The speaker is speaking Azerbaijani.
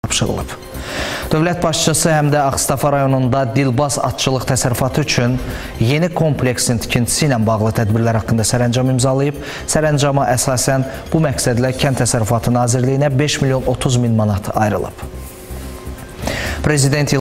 tapşırılıb. Dövlət başçısı həm də Ağstafa rayonunda Dilbaz atçılıq təsərrüfatı üçün yeni kompleksin tikintisi ilə bağlı tədbirlər haqqında sərəncam imzalayıb. Sərəncama əsasən bu məqsədlə Kənd Təsərrüfatı Nazirliyinə 5 milyon 30 min manat ayrılıb. Prezident